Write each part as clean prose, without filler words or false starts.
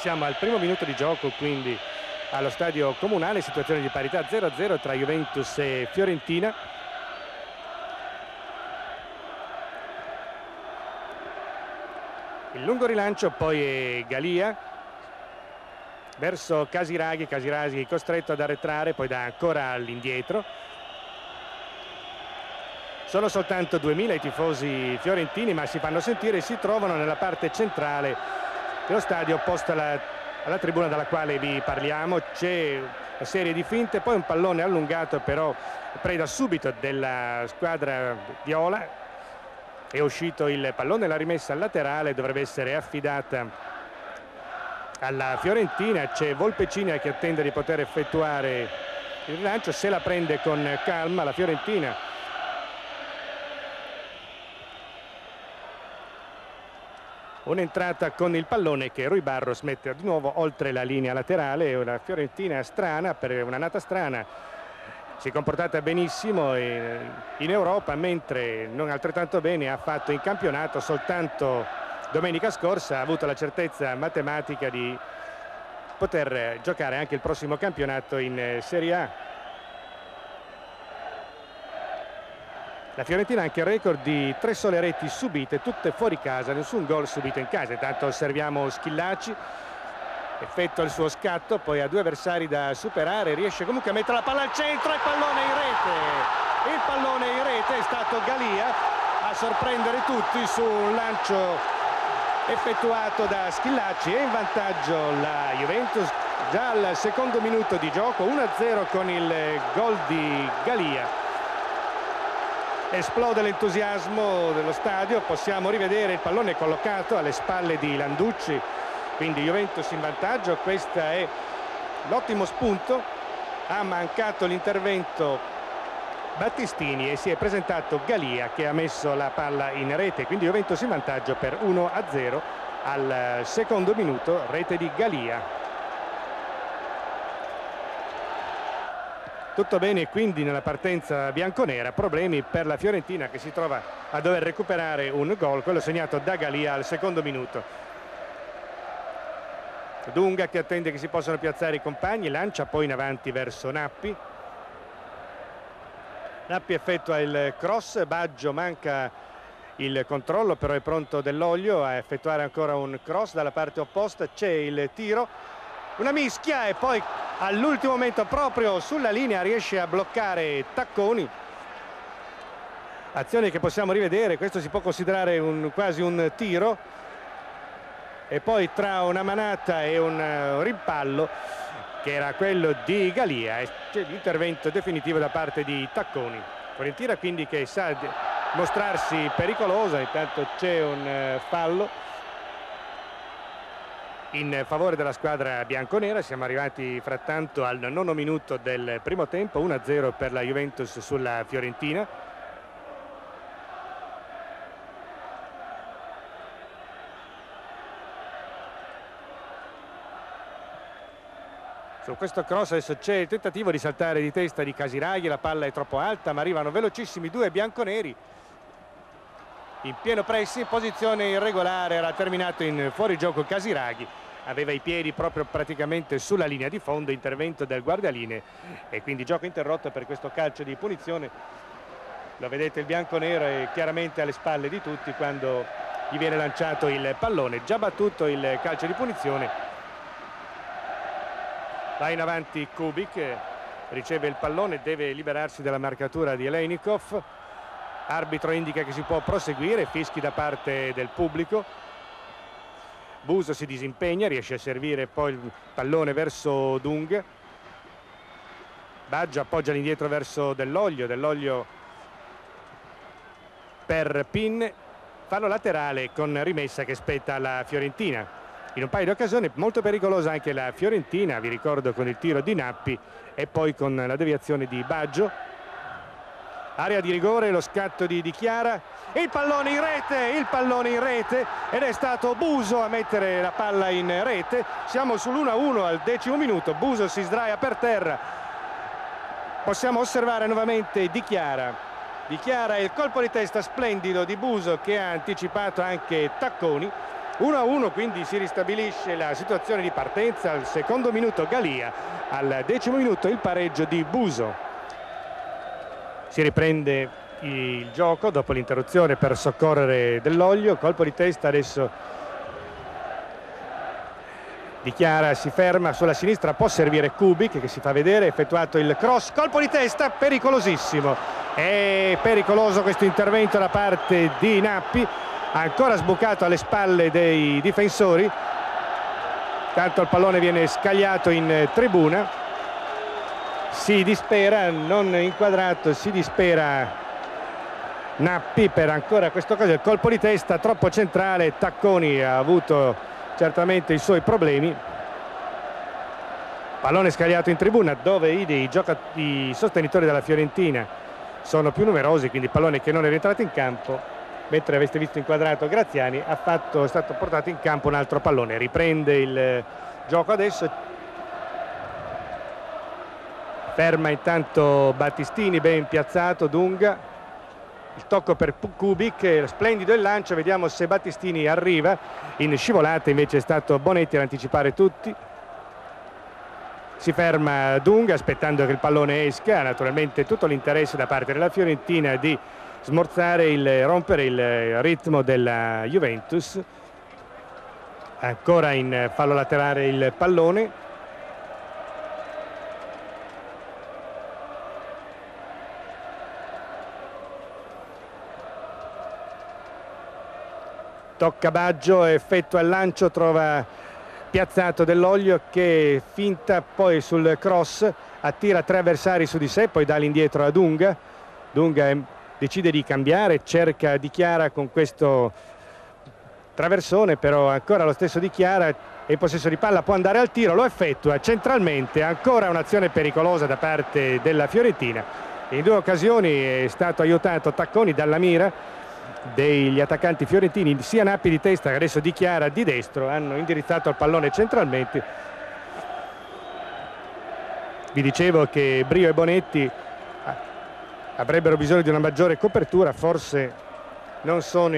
Siamo al primo minuto di gioco, quindi allo stadio comunale, situazione di parità 0-0 tra Juventus e Fiorentina. Il lungo rilancio poi è Galia verso Casiraghi, Casiraghi costretto ad arretrare, poi dà ancora all'indietro. Sono soltanto 2000 i tifosi fiorentini, ma si fanno sentire e si trovano nella parte centrale dello stadio, opposta alla tribuna dalla quale vi parliamo. C'è una serie di finte, poi un pallone allungato però preda subito della squadra viola. È uscito il pallone, la rimessa al laterale dovrebbe essere affidata alla Fiorentina. C'è Volpecina che attende di poter effettuare il rilancio, se la prende con calma la Fiorentina. Un'entrata con il pallone che Rui Barros mette di nuovo oltre la linea laterale. È una Fiorentina strana, per un'annata strana. Si è comportata benissimo in Europa, mentre non altrettanto bene ha fatto in campionato. Soltanto domenica scorsa ha avuto la certezza matematica di poter giocare anche il prossimo campionato in Serie A. La Fiorentina ha anche il record di 3 sole reti subite, tutte fuori casa, nessun gol subito in casa. Intanto osserviamo Schillaci, effettua il suo scatto, poi ha 2 avversari da superare, riesce comunque a mettere la palla al centro e pallone in rete. Il pallone in rete, è stato Galia a sorprendere tutti su un lancio effettuato da Schillaci. È in vantaggio la Juventus già al secondo minuto di gioco, 1-0 con il gol di Galia. Esplode l'entusiasmo dello stadio, possiamo rivedere il pallone collocato alle spalle di Landucci, quindi Juventus in vantaggio. Questo è l'ottimo spunto. Ha mancato l'intervento Battistini e si è presentato Galia che ha messo la palla in rete, quindi Juventus in vantaggio per 1-0 al secondo minuto, rete di Galia. Tutto bene quindi nella partenza bianconera, problemi per la Fiorentina che si trova a dover recuperare un gol, quello segnato da Galia al secondo minuto. Dunga che attende che si possano piazzare i compagni, lancia poi in avanti verso Nappi. Nappi effettua il cross, Baggio manca il controllo, però è pronto Dell'Olio a effettuare ancora un cross dalla parte opposta. C'è il tiro, una mischia e poi all'ultimo momento proprio sulla linea riesce a bloccare Tacconi. Azione che possiamo rivedere, questo si può considerare quasi un tiro, e poi tra una manata e un rimpallo che era quello di Galia c'è l'intervento definitivo da parte di Tacconi. Fiorentina quindi che sa mostrarsi pericolosa. Intanto c'è un fallo in favore della squadra bianconera. Siamo arrivati frattanto al 9° minuto del primo tempo, 1-0 per la Juventus sulla Fiorentina. Su questo cross adesso c'è il tentativo di saltare di testa di Casiraghi, la palla è troppo alta ma arrivano velocissimi 2 bianconeri in pieno pressing, posizione irregolare, era terminato in fuorigioco Casiraghi, aveva i piedi proprio praticamente sulla linea di fondo, intervento del guardalinee e quindi gioco interrotto per questo calcio di punizione. Lo vedete, il bianconero è chiaramente alle spalle di tutti quando gli viene lanciato il pallone, già battuto il calcio di punizione. Va in avanti Kubik, riceve il pallone, deve liberarsi dalla marcatura di Elejnikov. Arbitro indica che si può proseguire, fischi da parte del pubblico. Buso si disimpegna, riesce a servire poi il pallone verso Dung. Baggio appoggia all'indietro verso Dell'Olio, Dell'Olio per Pin, fallo laterale con rimessa che spetta alla Fiorentina. In un paio di occasioni molto pericolosa anche la Fiorentina, vi ricordo con il tiro di Nappi e poi con la deviazione di Baggio. Area di rigore, lo scatto di Chiara, il pallone in rete ed è stato Buso a mettere la palla in rete. Siamo sull'1-1 al 10° minuto, Buso si sdraia per terra, possiamo osservare nuovamente Di Chiara e il colpo di testa splendido di Buso che ha anticipato anche Tacconi. 1-1, quindi si ristabilisce la situazione di partenza. Al secondo minuto Galia, al 10° minuto il pareggio di Buso. Si riprende il gioco dopo l'interruzione per soccorrere Dell'Olio. Colpo di testa adesso di Chiara, si ferma sulla sinistra, può servire Kubik che si fa vedere, effettuato il cross, colpo di testa pericolosissimo. È pericoloso questo intervento da parte di Nappi, ancora sbucato alle spalle dei difensori. Tanto il pallone viene scagliato in tribuna, si dispera, non inquadrato, si dispera Nappi per ancora questo caso il colpo di testa troppo centrale. Tacconi ha avuto certamente i suoi problemi. Pallone scagliato in tribuna dove i sostenitori della Fiorentina sono più numerosi, quindi pallone che non è rientrato in campo, mentre aveste visto inquadrato Graziani è stato portato in campo un altro pallone. Riprende il gioco adesso, ferma intanto Battistini, ben piazzato Dunga. Il tocco per Kubik, splendido il lancio, vediamo se Battistini arriva. In scivolata invece è stato Bonetti ad anticipare tutti. Si ferma Dunga aspettando che il pallone esca, naturalmente tutto l'interesse da parte della Fiorentina di rompere il ritmo della Juventus. Ancora in fallo laterale il pallone. Tocca Baggio, effettua il lancio, trova piazzato Dell'Olio che finta, poi sul cross attira 3 avversari su di sé, poi dà l'indietro a Dunga. Dunga decide di cambiare, cerca Di Chiara con questo traversone, però ancora lo stesso Di Chiara è in possesso di palla, può andare al tiro, lo effettua centralmente. Ancora un'azione pericolosa da parte della Fiorentina. In 2 occasioni è stato aiutato Tacconi dalla mira degli attaccanti fiorentini, sia Nappi di testa che adesso Di Chiara di destro hanno indirizzato il pallone centralmente. Vi dicevo che Brio e Bonetti avrebbero bisogno di una maggiore copertura, forse non sono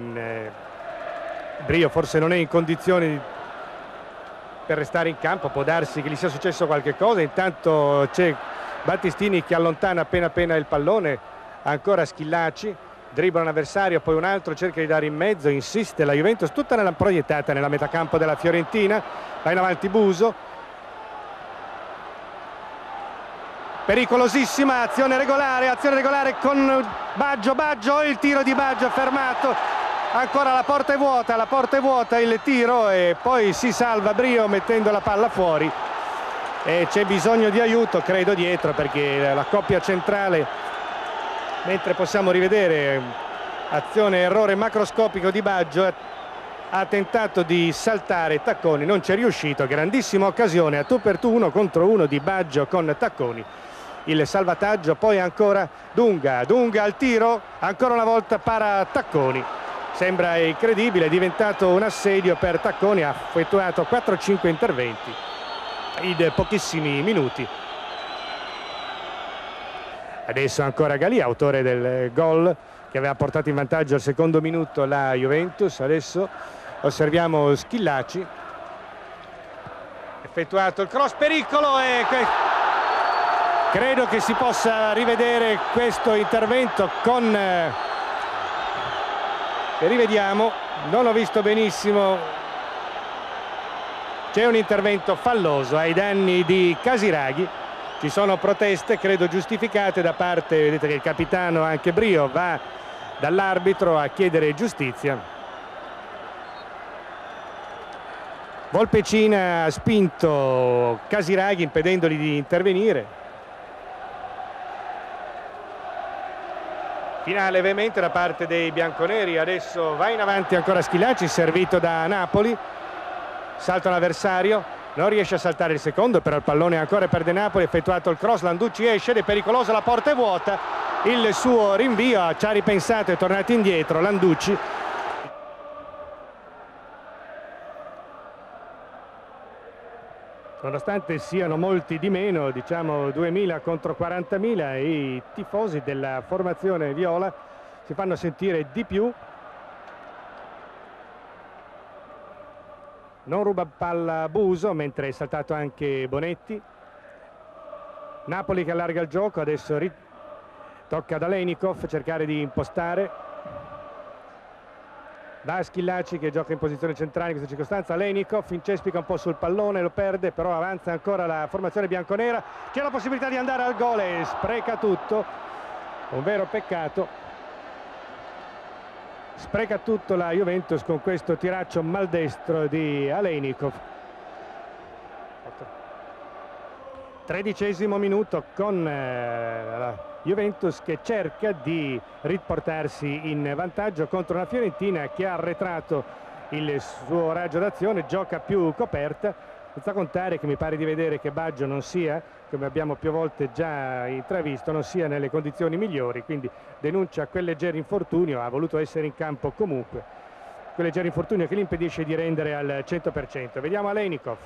Brio forse non è in condizioni per restare in campo, può darsi che gli sia successo qualche cosa. Intanto c'è Battistini che allontana appena il pallone, ancora Schillaci, dribbla un avversario, poi un altro, cerca di dare in mezzo, insiste la Juventus, tutta proiettata nella metacampo della Fiorentina. Va in avanti Buso, pericolosissima azione regolare con Baggio, il tiro di Baggio fermato, ancora la porta è vuota il tiro e poi si salva Brio mettendo la palla fuori e c'è bisogno di aiuto credo dietro, perché la coppia centrale, mentre possiamo rivedere azione errore macroscopico di Baggio, ha tentato di saltare Tacconi, non ci è riuscito. Grandissima occasione a tu per tu, 1 contro 1 di Baggio con Tacconi, il salvataggio, poi ancora Dunga al tiro, ancora una volta para Tacconi. Sembra incredibile, è diventato un assedio per Tacconi, ha effettuato 4-5 interventi in pochissimi minuti. Adesso ancora Galia, autore del gol che aveva portato in vantaggio al secondo minuto la Juventus. Adesso osserviamo Schillaci, effettuato il cross, pericolo, e credo che si possa rivedere questo intervento con rivediamo, non ho visto benissimo, c'è un intervento falloso ai danni di Casiraghi. Ci sono proteste, credo giustificate, da parte, vedete che il capitano, anche Brio, va dall'arbitro a chiedere giustizia. Volpecina ha spinto Casiraghi impedendogli di intervenire. Finale veemente da parte dei bianconeri. Adesso va in avanti ancora Schillaci, servito da Napoli. Salta l'avversario. Non riesce a saltare il secondo, però il pallone ancora per De Napoli, effettuato il cross, Landucci esce ed è pericolosa, la porta è vuota, il suo rinvio, ci ha ripensato, è tornato indietro Landucci. Nonostante siano molti di meno, diciamo 2000 contro 40.000, i tifosi della formazione viola si fanno sentire di più. non ruba palla Buso, mentre è saltato anche Bonetti. Napoli che allarga il gioco, adesso tocca ad Alenikov cercare di impostare. Da Schillaci che gioca in posizione centrale in questa circostanza. Alenikov incespica un po' sul pallone, lo perde, però avanza ancora la formazione bianconera. C'è la possibilità di andare al gol e spreca tutto, un vero peccato. Spreca tutto la Juventus con questo tiraccio maldestro di Alenikov. 13° minuto con la Juventus che cerca di riportarsi in vantaggio contro una Fiorentina che ha arretrato il suo raggio d'azione, gioca più coperta, senza contare che mi pare di vedere che Baggio non sia, come abbiamo più volte già intravisto, non sia nelle condizioni migliori, quindi denuncia quel leggero infortunio, ha voluto essere in campo comunque, quel leggero infortunio che gli impedisce di rendere al 100%. Vediamo Alenikov.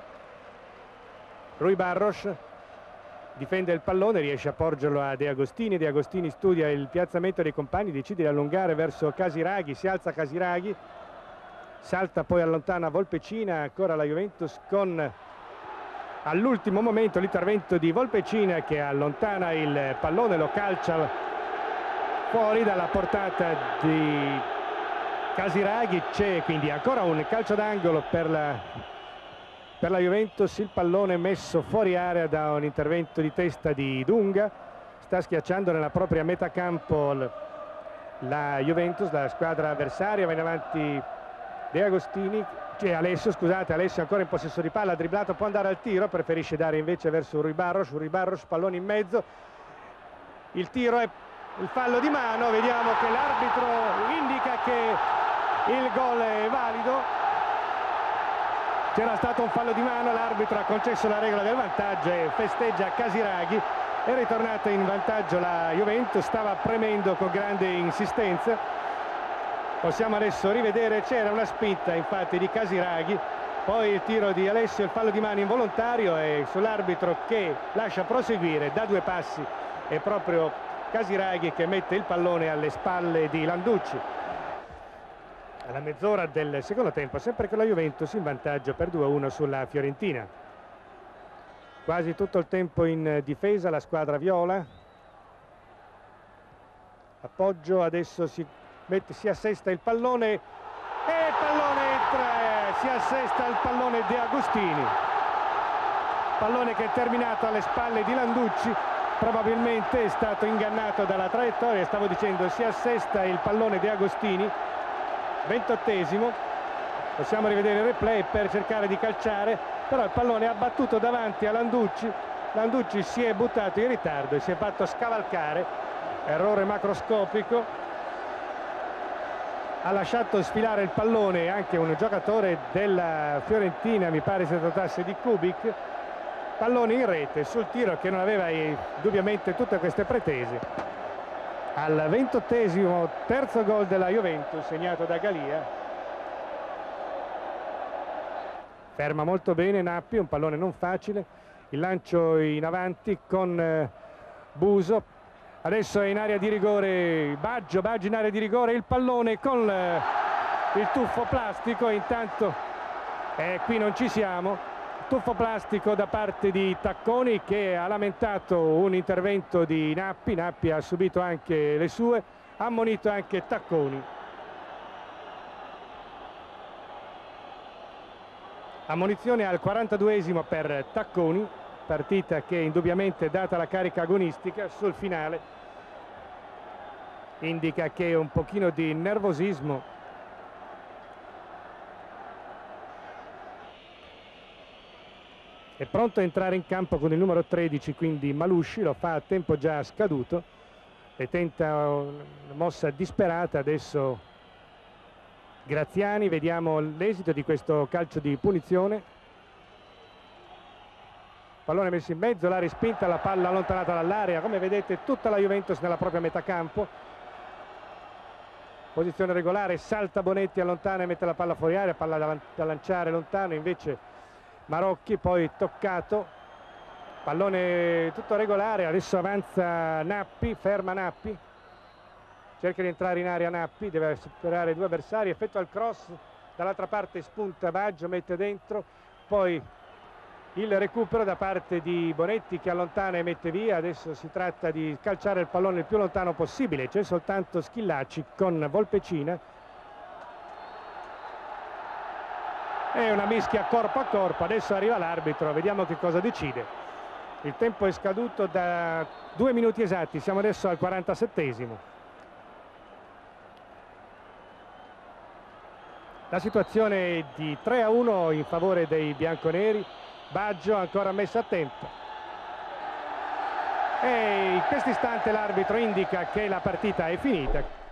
Rui Barros difende il pallone, riesce a porgerlo a De Agostini. De Agostini studia il piazzamento dei compagni, decide di allungare verso Casiraghi, si alza Casiraghi, salta poi allontana Volpecina, ancora la Juventus con all'ultimo momento l'intervento di Volpecina che allontana il pallone, lo calcia fuori dalla portata di Casiraghi. C'è quindi ancora un calcio d'angolo per la Juventus, il pallone messo fuori area da un intervento di testa di Dunga. Sta schiacciando nella propria metà campo la Juventus, la squadra avversaria. Va in avanti De Agostini, Alessio, scusate, Alessio ancora in possesso di palla, ha dribblato, può andare al tiro, preferisce dare invece verso Rui Barros, pallone in mezzo, il tiro è il fallo di mano, vediamo che l'arbitro indica che il gol è valido. C'era stato un fallo di mano, l'arbitro ha concesso la regola del vantaggio e festeggia Casiraghi. È ritornata in vantaggio la Juventus, stava premendo con grande insistenza. Possiamo adesso rivedere, c'era una spinta infatti di Casiraghi, poi il tiro di Alessio, il fallo di mano involontario e sull'arbitro che lascia proseguire da 2 passi è proprio Casiraghi che mette il pallone alle spalle di Landucci. Alla mezz'ora del secondo tempo, sempre con la Juventus in vantaggio per 2-1 sulla Fiorentina. Quasi tutto il tempo in difesa la squadra viola. Appoggio, adesso si assesta il pallone e il pallone entra, si assesta il pallone di Agostini. Pallone che è terminato alle spalle di Landucci, probabilmente è stato ingannato dalla traiettoria, stavo dicendo, si assesta il pallone di Agostini. 28°, possiamo rivedere il replay per cercare di calciare, però il pallone ha battuto davanti a Landucci. Landucci si è buttato in ritardo e si è fatto scavalcare, errore macroscopico. Ha lasciato sfilare il pallone anche un giocatore della Fiorentina, mi pare si trattasse di Kubik, pallone in rete sul tiro che non aveva indubbiamente tutte queste pretese. Al 28°, terzo gol della Juventus segnato da Galia. Ferma molto bene Nappi, un pallone non facile, il lancio in avanti con Buso, adesso è in area di rigore Baggio in area di rigore, il pallone con il tuffo plastico, intanto qui non ci siamo. Tuffo plastico da parte di Tacconi che ha lamentato un intervento di Nappi. Nappi ha subito anche le sue, ha ammonito anche Tacconi. Ammonizione al 42° per Tacconi, partita che indubbiamente, data la carica agonistica sul finale, indica che un pochino di nervosismo è pronto a entrare in campo con il numero 13, quindi Malusci, lo fa a tempo già scaduto e tenta una mossa disperata. Adesso Graziani, vediamo l'esito di questo calcio di punizione. Pallone messo in mezzo, la respinta, la palla allontanata dall'area, come vedete tutta la Juventus nella propria metà campo. Posizione regolare, salta Bonetti, allontana e mette la palla fuori area, palla da lanciare lontano, invece Marocchi, poi toccato, pallone tutto regolare, adesso avanza Nappi, ferma Nappi, cerca di entrare in area Nappi, deve superare 2 avversari, effettua il cross dall'altra parte spunta Baggio, mette dentro, poi il recupero da parte di Bonetti che allontana e mette via. Adesso si tratta di calciare il pallone il più lontano possibile, c'è soltanto Schillaci con Volpecina. È una mischia corpo a corpo, adesso arriva l'arbitro, vediamo che cosa decide. Il tempo è scaduto da 2 minuti esatti, siamo adesso al 47esimo. La situazione è di 3-1 in favore dei bianconeri. Baggio ancora messa a tempo e in questo istante l'arbitro indica che la partita è finita.